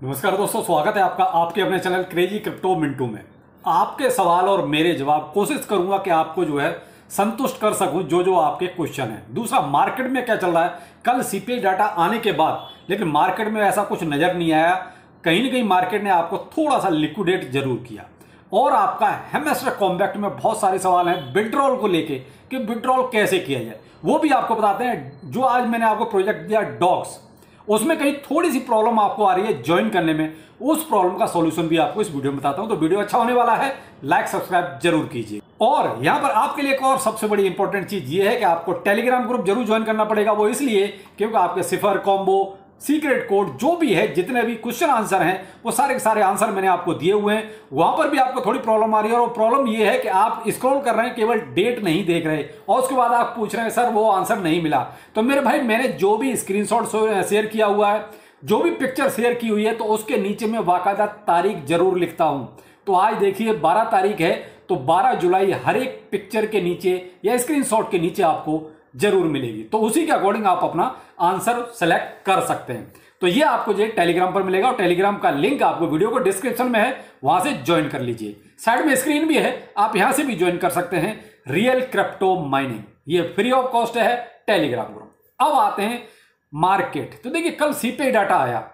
नमस्कार दोस्तों, स्वागत है आपका आपके अपने चैनल क्रेजी क्रिप्टो मिंटू में। आपके सवाल और मेरे जवाब कोशिश करूंगा कि आपको जो है संतुष्ट कर सकूं जो आपके क्वेश्चन हैं। दूसरा, मार्केट में क्या चल रहा है। कल सीपीआई डाटा आने के बाद लेकिन मार्केट में ऐसा कुछ नजर नहीं आया। कहीं ना कहीं मार्केट ने आपको थोड़ा सा लिक्विडेट जरूर किया। और आपका हेमस्टर कॉम्पैक्ट में बहुत सारे सवाल हैं विड्रॉल को लेके कि विड्रॉल कैसे किया जाए, वो भी आपको बताते हैं। जो आज मैंने आपको प्रोजेक्ट दिया डॉग्स, उसमें कहीं थोड़ी सी प्रॉब्लम आपको आ रही है ज्वाइन करने में, उस प्रॉब्लम का सॉल्यूशन भी आपको इस वीडियो में बताता हूं। तो वीडियो अच्छा होने वाला है, लाइक सब्सक्राइब जरूर कीजिए। और यहां पर आपके लिए एक और सबसे बड़ी इंपॉर्टेंट चीज ये है कि आपको टेलीग्राम ग्रुप जरूर ज्वाइन करना पड़ेगा। वो इसलिए क्योंकि आपके सिफर कॉम्बो सीक्रेट कोड जो भी है, जितने भी क्वेश्चन आंसर हैं, वो सारे के सारे आंसर मैंने आपको दिए हुए हैं। वहां पर भी आपको थोड़ी प्रॉब्लम आ रही है, और प्रॉब्लम ये है कि आप स्क्रॉल कर रहे हैं, केवल डेट नहीं देख रहे, और उसके बाद आप पूछ रहे हैं सर वो आंसर नहीं मिला। तो मेरे भाई, मैंने जो भी स्क्रीनशॉट शेयर किया हुआ है, जो भी पिक्चर शेयर की हुई है, तो उसके नीचे में बाकायदा तारीख जरूर लिखता हूं। तो आज देखिए 12 तारीख है, तो 12 जुलाई हर एक पिक्चर के नीचे या स्क्रीनशॉट के नीचे आपको जरूर मिलेगी। तो उसी के अकॉर्डिंग आप अपना आंसर सेलेक्ट कर सकते हैं। तो ये आपको जो टेलीग्राम पर मिलेगा, और टेलीग्राम का लिंक आपको वीडियो को डिस्क्रिप्शन में है, वहां से ज्वाइन कर लीजिए। साइड में स्क्रीन भी है, आप यहां से भी ज्वाइन कर सकते हैं। रियल क्रिप्टो माइनिंग, ये फ्री ऑफ कॉस्ट है टेलीग्राम ग्रुप। अब आते हैं मार्केट। तो देखिए कल सीपीआई डाटा आया,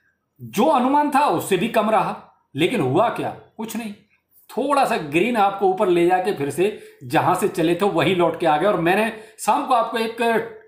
जो अनुमान था उससे भी कम रहा, लेकिन हुआ क्या, कुछ नहीं। थोड़ा सा ग्रीन आपको ऊपर ले जाके फिर से जहां से चले थे वहीं लौट के आ गए। और मैंने शाम को आपको एक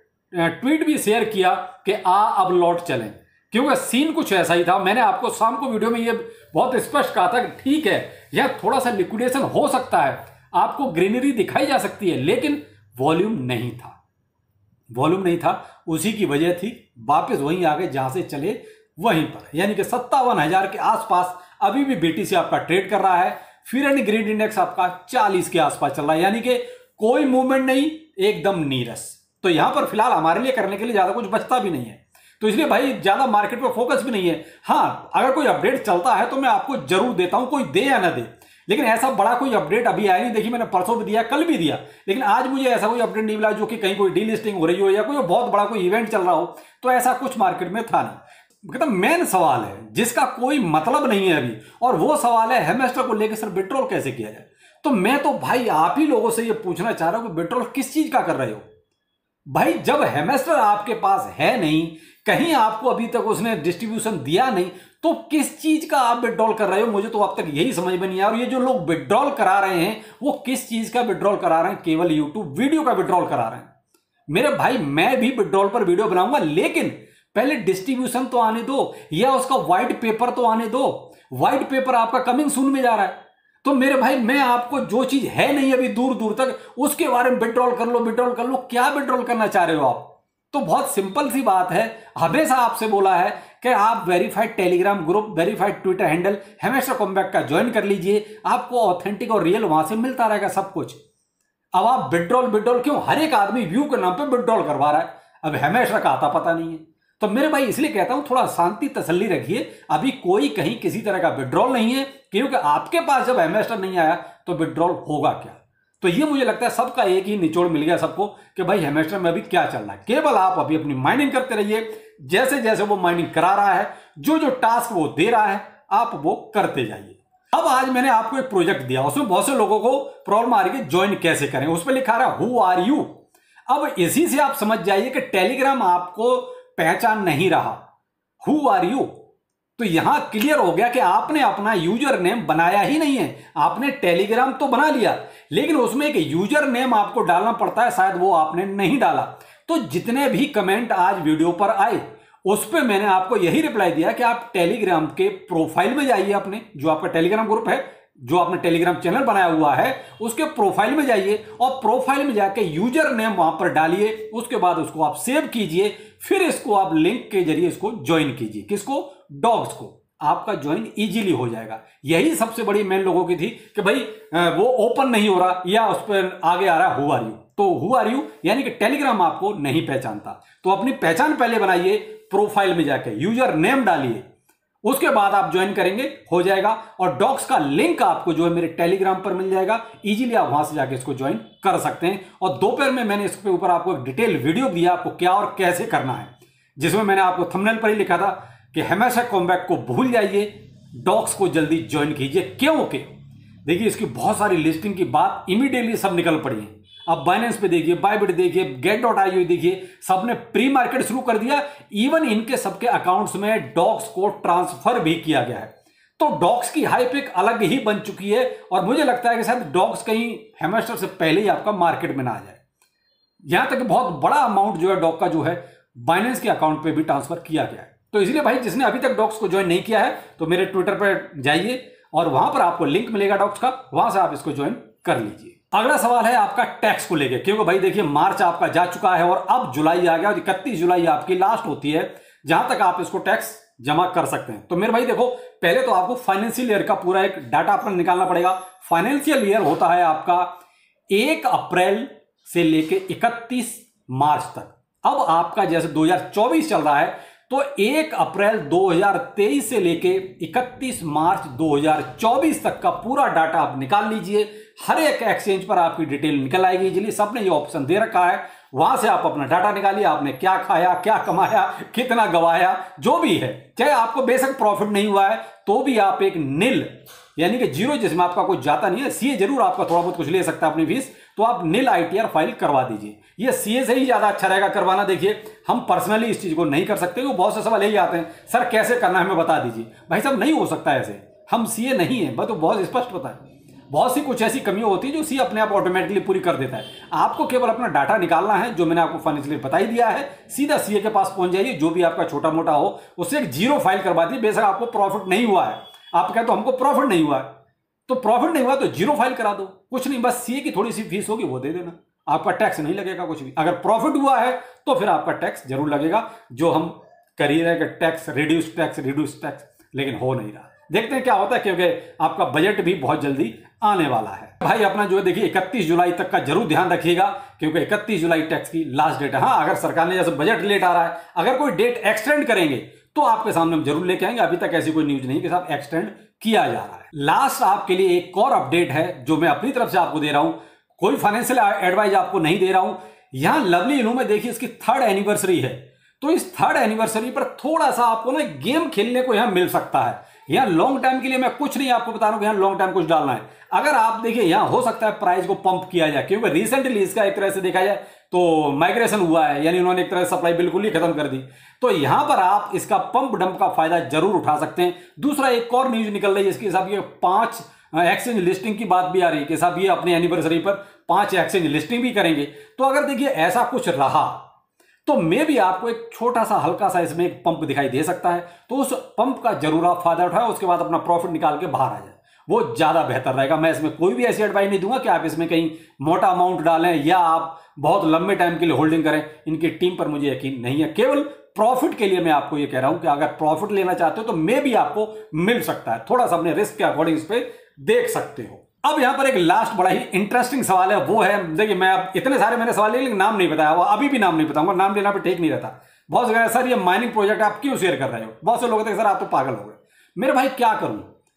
ट्वीट भी शेयर किया कि अब लौट चलें, क्योंकि सीन कुछ ऐसा ही था। मैंने आपको शाम को वीडियो में ये बहुत स्पष्ट कहा था कि ठीक है, यह थोड़ा सा लिक्विडेशन हो सकता है, आपको ग्रीनरी दिखाई जा सकती है, लेकिन वॉल्यूम नहीं था। वॉल्यूम नहीं था, उसी की वजह थी वापस वहीं आ गए जहां से चले वहीं पर, यानी कि 57,000 के आसपास अभी भी बीटीसी आपका ट्रेड कर रहा है। फिर एंड ग्रीड इंडेक्स आपका 40 के आसपास चल रहा है, यानी कि कोई मूवमेंट नहीं, एकदम नीरस। तो यहां पर फिलहाल हमारे लिए करने के लिए ज्यादा कुछ बचता भी नहीं है, तो इसलिए भाई ज्यादा मार्केट पे फोकस भी नहीं है। हाँ, अगर कोई अपडेट चलता है तो मैं आपको जरूर देता हूं, कोई दे या ना दे, लेकिन ऐसा बड़ा कोई अपडेट अभी आया नहीं। देखिए मैंने परसों भी दिया, कल भी दिया, लेकिन आज मुझे ऐसा कोई अपडेट नहीं मिला जो कि कहीं कोई डीलिस्टिंग हो रही हो या कोई बहुत बड़ा कोई इवेंट चल रहा हो। तो ऐसा कुछ मार्केट में था नहीं। मतलब मेन सवाल है जिसका कोई मतलब नहीं है अभी, और वो सवाल है हेमस्टर को लेकर सर विड्रॉल कैसे किया जाए। तो मैं तो भाई आप ही लोगों से ये पूछना चाह रहा हूं कि विड्रॉल किस चीज का कर रहे हो भाई। जब हेमस्टर आपके पास है नहीं, कहीं आपको अभी तक उसने डिस्ट्रीब्यूशन दिया नहीं, तो किस चीज का आप विड्रॉल कर रहे हो, मुझे तो अब तक यही समझ में नहीं आया। और ये जो लोग विड्रॉल करा रहे हैं, वो किस चीज का विड्रॉल करा रहे हैं, केवल यूट्यूब वीडियो का विड्रॉल करा रहे हैं। मेरे भाई, मैं भी विड्रॉल पर वीडियो बनाऊंगा, लेकिन पहले डिस्ट्रीब्यूशन तो आने दो, या उसका व्हाइट पेपर तो आने दो। व्हाइट पेपर आपका कमिंग सून में जा रहा है। तो मेरे भाई, मैं आपको जो चीज है नहीं अभी दूर दूर तक, उसके बारे में विड्रॉल कर लो, विड्रॉल कर लो। क्या विड्रॉल करना चाह रहे हो आप? तो बहुत सिंपल सी बात है, हमेशा आपसे बोला है कि आप verified Telegram group, verified Twitter handle Hamster Kombat का ज्वाइन कर लीजिए। आपको ऑथेंटिक और रियल वहां से मिलता रहेगा सब कुछ। अब आप विड्रॉल क्यों, हर एक आदमी व्यू के नाम पे विड्रॉल करवा रहा है, अब हेमस्टर का आता पता नहीं है। तो मेरे भाई, इसलिए कहता हूं थोड़ा शांति तसल्ली रखिए। अभी कोई कहीं किसी तरह का विड्रॉल नहीं है, क्योंकि आपके पास जब हेमस्टर नहीं आया तो विड्रॉल होगा क्या। तो ये मुझे लगता है सबका एक ही निचोड़ मिल गया सबको कि भाई हेमस्टर में अभी क्या चल रहा है। केवल आप अभी अपनी माइनिंग करते रहिए, जैसे जैसे वो माइनिंग करा रहा है, जो जो टास्क वो दे रहा है, आप वो करते जाइए। अब आज मैंने आपको एक प्रोजेक्ट दिया, उसमें बहुत से लोगों को प्रॉब्लम आ रही है ज्वाइन कैसे करें। उस पर लिखा रहा है हु आर यू। अब इसी से आप समझ जाइए कि टेलीग्राम आपको पहचान नहीं रहा। हु आर यू, तो यहां क्लियर हो गया कि आपने अपना यूजर नेम बनाया ही नहीं है। आपने टेलीग्राम तो बना लिया, लेकिन उसमें एक यूजर नेम आपको डालना पड़ता है, शायद वो आपने नहीं डाला। तो जितने भी कमेंट आज वीडियो पर आए, उस पर मैंने आपको यही रिप्लाई दिया कि आप टेलीग्राम के प्रोफाइल में जाइए, अपने जो आपका टेलीग्राम ग्रुप है, जो आपने टेलीग्राम चैनल बनाया हुआ है, उसके प्रोफाइल में जाइए, और प्रोफाइल में जाके यूजर नेम वहां पर डालिए। उसके बाद उसको आप सेव कीजिए, फिर इसको आप लिंक के जरिए इसको ज्वाइन कीजिए। किसको? डॉग्स को। आपका ज्वाइन इजीली हो जाएगा। यही सबसे बड़ी मेन लोगों की थी कि भाई वो ओपन नहीं हो रहा, या उस पर आगे आ रहा है हु आर यू। तो हु आर यू यानी कि टेलीग्राम आपको नहीं पहचानता। तो अपनी पहचान पहले बनाइए, प्रोफाइल में जाके यूजर नेम डालिए, उसके बाद आप ज्वाइन करेंगे, हो जाएगा। और डॉक्स का लिंक आपको जो है मेरे टेलीग्राम पर मिल जाएगा, इजीली आप वहां से जाके इसको ज्वाइन कर सकते हैं। और दोपहर में मैंने इसके ऊपर आपको एक डिटेल वीडियो दिया, आपको क्या और कैसे करना है, जिसमें मैंने आपको थंबनेल पर ही लिखा था कि हमेशा कॉम्बैक्ट को भूल जाइए, डॉक्स को जल्दी ज्वाइन कीजिए। क्योंकि देखिए इसकी बहुत सारी लिस्टिंग की बात इमीडिएटली सब निकल पड़ी है। अब बाइनेंस पे देखिए, बायबिट देखिए, get.io देखिए, सबने प्री मार्केट शुरू कर दिया। इवन इनके सबके अकाउंट्स में डॉक्स को ट्रांसफर भी किया गया है। तो डॉक्स की हाइप एक अलग ही बन चुकी है और मुझे लगता है कि शायद डॉक्स कहीं हैमस्टर से पहले ही आपका मार्केट में ना आ जाए। यहां तक बहुत बड़ा अमाउंट जो है डॉक का जो है बाइनेंस के अकाउंट पे भी ट्रांसफर किया गया है। तो इसलिए भाई जिसने अभी तक डॉक्स को ज्वाइन नहीं किया है तो मेरे ट्विटर पर जाइए और वहां पर आपको लिंक मिलेगा डॉक्स का, वहां से आप इसको ज्वाइन कर लीजिए। अगला सवाल है आपका टैक्स को लेकर, क्योंकि भाई देखिए मार्च आपका जा चुका है और अब जुलाई आ गया और 31 जुलाई आपकी लास्ट होती है जहां तक आप इसको टैक्स जमा कर सकते हैं। तो मेरे भाई देखो, पहले तो आपको फाइनेंशियल ईयर का पूरा एक डाटा अपना निकालना पड़ेगा। फाइनेंशियल ईयर होता है आपका 1 अप्रैल से लेके 31 मार्च तक। अब आपका जैसे 2024 चल रहा है तो 1 अप्रैल 2023 से लेके 31 मार्च 2024 तक का पूरा डाटा आप निकाल लीजिए। हर एक एक्सचेंज पर आपकी डिटेल निकल आएगी इजीली, सबने ये ऑप्शन दे रखा है। वहां से आप अपना डाटा निकालिए, आपने क्या खाया, क्या कमाया, कितना गवाया, जो भी है। चाहे आपको बेशक प्रॉफिट नहीं हुआ है तो भी आप एक नील यानी कि जीरो, जिसमें आपका कुछ जाता नहीं है, सीए जरूर आपका थोड़ा बहुत कुछ ले सकता है अपनी फीस, तो आप नील आईटीआर फाइल करवा दीजिए। ये सीए से ही ज्यादा अच्छा रहेगा करवाना। देखिए हम पर्सनली इस चीज को नहीं कर सकते, वो बहुत से सवाल यही आते हैं, सर कैसे करना है हमें बता दीजिए। भाई साहब नहीं हो सकता ऐसे, हम सीए नहीं है, बस तो बहुत स्पष्ट पता है। बहुत सी कुछ ऐसी कमियां होती है जो सी अपने आप ऑटोमेटिकली पूरी कर देता है। आपको केवल अपना डाटा निकालना है, जो मैंने आपको फाइनेंशियल बता ही दिया है। सीधा सीए के पास पहुंच जाइए, जो भी आपका छोटा मोटा हो उससे एक जीरो फाइल करवा दिए। बेशक आपको प्रॉफिट नहीं हुआ है, आप कहते तो हमको प्रॉफिट नहीं हुआ है, तो प्रॉफिट नहीं हुआ तो जीरो फाइल करा दो, कुछ नहीं, बस सीए की थोड़ी सी फीस होगी वो दे देना, आपका टैक्स नहीं लगेगा कुछ भी। अगर प्रॉफिट हुआ है तो फिर आपका टैक्स जरूर लगेगा, जो हम कर ही रहे कि टैक्स रिड्यूस टैक्स, लेकिन हो नहीं रहा। देखते हैं क्या होता है, क्योंकि आपका बजट भी बहुत जल्दी आने वाला है। भाई अपना जो है देखिए 31 जुलाई तक का जरूर ध्यान रखिएगा, क्योंकि 31 जुलाई टैक्स की लास्ट डेट है। हाँ, अगर सरकार ने जैसे बजट लेट आ रहा है, अगर कोई डेट एक्सटेंड करेंगे तो आपके सामने हम जरूर लेके आएंगे। अभी तक ऐसी कोई न्यूज नहीं कि साहब एक्सटेंड किया जा रहा है। लास्ट आपके लिए एक और अपडेट है जो मैं अपनी तरफ से आपको दे रहा हूं, कोई फाइनेंशियल एडवाइस आपको नहीं दे रहा हूं। यहां लवली इनू में देखिए इसकी 3rd एनिवर्सरी है, तो इस 3rd एनिवर्सरी पर थोड़ा सा आपको ना गेम खेलने को यहां मिल सकता है। यहां लॉन्ग टाइम के लिए मैं कुछ नहीं आपको बता रहा हूं कि यहां लॉन्ग टाइम कुछ डालना है। अगर आप देखिए यहां हो सकता है प्राइस को पंप किया जाए, क्योंकि रिसेंटली इसका एक तरह से देखा जाए तो माइग्रेशन हुआ है, यानी उन्होंने एक तरह से सप्लाई बिल्कुल ही खत्म कर दी। तो यहां पर आप इसका पंप डंप का फायदा जरूर उठा सकते हैं। दूसरा एक और न्यूज निकल रही है, इसके हिसाब ये 5 एक्सचेंज लिस्टिंग की बात भी आ रही है कि साहब ये अपनी एनिवर्सरी पर 5 एक्सचेंज लिस्टिंग भी करेंगे। तो अगर देखिए ऐसा कुछ रहा तो मे भी आपको एक छोटा सा हल्का सा इसमें एक पंप दिखाई दे सकता है, तो उस पंप का जरूर आप फायदा उठाएं, उसके बाद अपना प्रॉफिट निकाल के बाहर आ जाए, वो ज्यादा बेहतर रहेगा। मैं इसमें कोई भी ऐसी एडवाइस नहीं दूंगा कि आप इसमें कहीं मोटा अमाउंट डालें या आप बहुत लंबे टाइम के लिए होल्डिंग करें। इनकी टीम पर मुझे यकीन नहीं है। केवल प्रॉफिट के लिए मैं आपको ये कह रहा हूं कि अगर प्रॉफिट लेना चाहते हो तो मे भी आपको मिल सकता है, थोड़ा सा अपने रिस्क के अकॉर्डिंग इस पर देख सकते हो। अब यहां पर एक लास्ट बड़ा ही इंटरेस्टिंग सवाल है, वो है देखिए मैं अब इतने सारे मैंने सवाल लिए लेकिन नाम नहीं बताया, वो अभी भी नाम नहीं बताऊंगा, नाम लेना भी ठीक नहीं रहता। बहुत से सर ये माइनिंग प्रोजेक्ट आप क्यों शेयर कर रहे हो, बहुत से लोग कहते हैं सर आप तो पागल हो गए। मेरे भाई क्या करूं,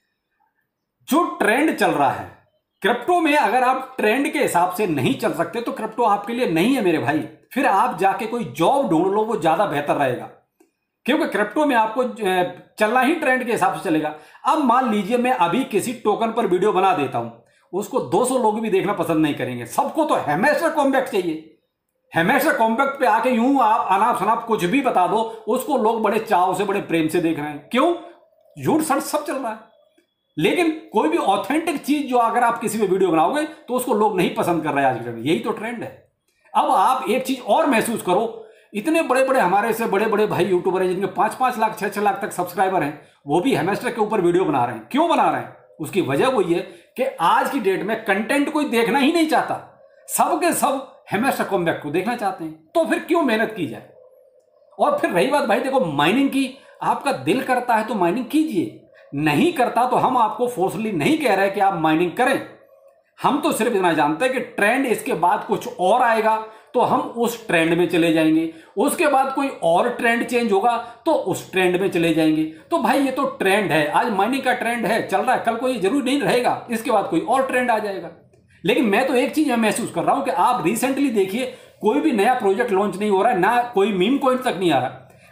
जो ट्रेंड चल रहा है क्रिप्टो में, अगर आप ट्रेंड के हिसाब से नहीं चल सकते तो क्रिप्टो आपके लिए नहीं है मेरे भाई। फिर आप जाके कोई जॉब ढूंढ लो, वो ज्यादा बेहतर रहेगा, क्योंकि क्रिप्टो में आपको चलना ही ट्रेंड के हिसाब से चलेगा। अब मान लीजिए मैं अभी किसी टोकन पर वीडियो बना देता हूं, उसको 200 लोग भी देखना पसंद नहीं करेंगे, सबको तो हमेशा कॉम्पैक्ट चाहिए। हमेशा कॉम्पैक्ट पे आके यूं आप अनाप शनाप कुछ भी बता दो, उसको लोग बड़े चाव से बड़े प्रेम से देख रहे हैं। क्यों? झूठ सच सब चल रहा है, लेकिन कोई भी ऑथेंटिक चीज जो अगर आप किसी में वीडियो बनाओगे तो उसको लोग नहीं पसंद कर रहे हैं आज के टाइम में। यही तो ट्रेंड है। अब आप एक चीज और महसूस करो, इतने बड़े बड़े हमारे से बड़े बड़े भाई यूट्यूबर हैं जिनके 5-5 लाख 6-6 लाख तक सब्सक्राइबर हैं, वो भी हेमस्टर के ऊपर वीडियो बना रहे हैं। क्यों बना रहे हैं? उसकी वजह वही है कि आज की डेट में कंटेंट कोई देखना ही नहीं चाहता, सबके सब हेमस्टर कॉम्बैक्ट को देखना चाहते हैं, तो फिर क्यों मेहनत की जाए। और फिर रही बात भाई देखो माइनिंग की, आपका दिल करता है तो माइनिंग कीजिए, नहीं करता तो हम आपको फोर्सली नहीं कह रहे कि आप माइनिंग करें। हम तो सिर्फ इतना जानते हैं कि ट्रेंड इसके बाद कुछ और आएगा तो हम उस ट्रेंड में चले जाएंगे, उसके बाद कोई और ट्रेंड चेंज होगा तो उस ट्रेंड में चले जाएंगे। तो भाई ये तो ट्रेंड है, आज माइनिंग का ट्रेंड है चल रहा है, कल को ये जरूरी नहीं रहेगा, इसके बाद कोई और ट्रेंड आ जाएगा। लेकिन मैं तो एक चीज महसूस कर रहा हूं कि आप रिसेंटली देखिए कोई भी नया प्रोजेक्ट लॉन्च नहीं हो रहा है, ना कोई मीम कॉइन तक नहीं आ रहा।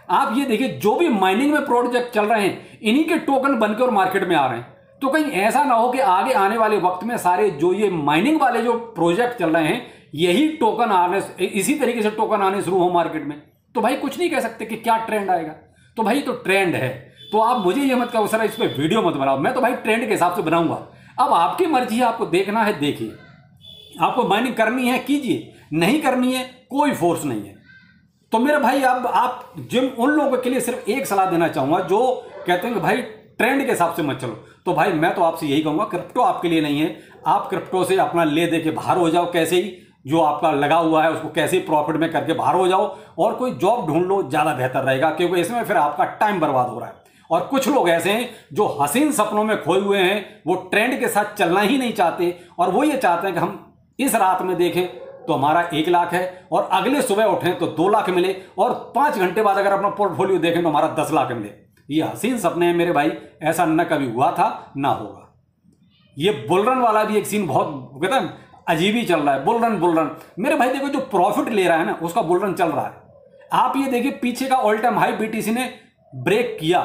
आप ये देखिए जो भी माइनिंग में प्रोजेक्ट चल रहे हैं इन्हीं के टोकन बनकर मार्केट में आ रहे हैं। तो कहीं ऐसा ना हो कि आगे आने वाले वक्त में सारे जो ये माइनिंग वाले जो प्रोजेक्ट चल रहे हैं यही टोकन आने, इसी तरीके से टोकन आने शुरू हो मार्केट में, तो भाई कुछ नहीं कह सकते कि क्या ट्रेंड आएगा। तो भाई तो ट्रेंड है, तो आप मुझे ये मत कहो सर इस पर वीडियो मत बनाओ, मैं तो भाई ट्रेंड के हिसाब से बनाऊंगा। अब आपकी मर्जी है, आपको देखना है देखिए, आपको माइनिंग करनी है कीजिए, नहीं करनी है कोई फोर्स नहीं है। तो मेरे भाई अब आप जिन उन लोगों के लिए सिर्फ एक सलाह देना चाहूंगा जो कहते हैं कि भाई ट्रेंड के हिसाब से मत चलो, तो भाई मैं तो आपसे यही कहूंगा क्रिप्टो आपके लिए नहीं है। आप क्रिप्टो से अपना ले दे के बाहर हो जाओ, कैसे ही जो आपका लगा हुआ है उसको कैसे ही प्रॉफिट में करके बाहर हो जाओ और कोई जॉब ढूंढ लो, ज्यादा बेहतर रहेगा, क्योंकि इसमें फिर आपका टाइम बर्बाद हो रहा है। और कुछ लोग ऐसे हैं जो हसीन सपनों में खोए हुए हैं, वो ट्रेंड के साथ चलना ही नहीं चाहते और वो ये चाहते हैं कि हम इस रात में देखें तो हमारा 1 लाख है और अगले सुबह उठें तो 2 लाख मिले और 5 घंटे बाद अगर अपना पोर्टफोलियो देखें तो हमारा 10 लाख मिले। ये हसीन सपने हैं मेरे भाई, ऐसा न कभी हुआ था ना होगा। ये बुलरन वाला भी एक सीन बहुत कहता है अजीब ही चल रहा है, बुलरन मेरे भाई देखो जो प्रॉफिट ले रहा है ना उसका बुलरन चल रहा है। आप ये देखिए पीछे का ऑल टाइम हाई बीटीसी ने ब्रेक किया,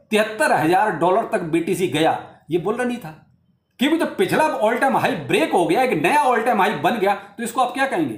$73,000 तक बीटीसी गया, ये बुलरन ही था। क्योंकि जब पिछला ऑल टाइम हाई ब्रेक हो गया, एक नया ऑल टाइम हाई बन गया, तो इसको आप क्या कहेंगे?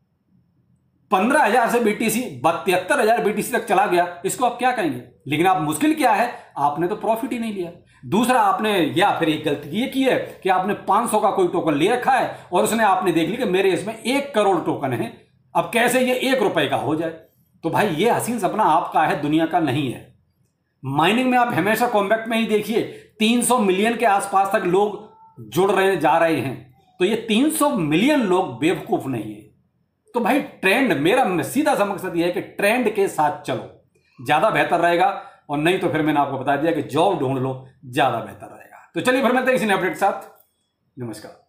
15,000 से बीटीसी 73,000 बीटीसी तक चला गया, इसको आप क्या कहेंगे? लेकिन आप मुश्किल क्या है, आपने तो प्रॉफिट ही नहीं लिया। दूसरा आपने या फिर एक गलती ये की है कि आपने 500 का कोई टोकन ले रखा है और उसने आपने देख ली कि मेरे इसमें 1 करोड़ टोकन है, अब कैसे ये 1 रुपए का हो जाए। तो भाई ये हसीन सपना आपका है, दुनिया का नहीं है। माइनिंग में आप हमेशा कॉम्पैक्ट में ही देखिए 300 मिलियन के आसपास तक लोग जुड़ रहे जा रहे हैं, तो ये 300 मिलियन लोग बेवकूफ नहीं है। तो भाई ट्रेंड, मेरा सीधा सा मकसद यह है कि ट्रेंड के साथ चलो, ज्यादा बेहतर रहेगा, और नहीं तो फिर मैंने आपको बता दिया कि जॉब ढूंढ लो, ज्यादा बेहतर रहेगा। तो चलिए फिर मिलते हैं किसी नए अपडेट के साथ। नमस्कार।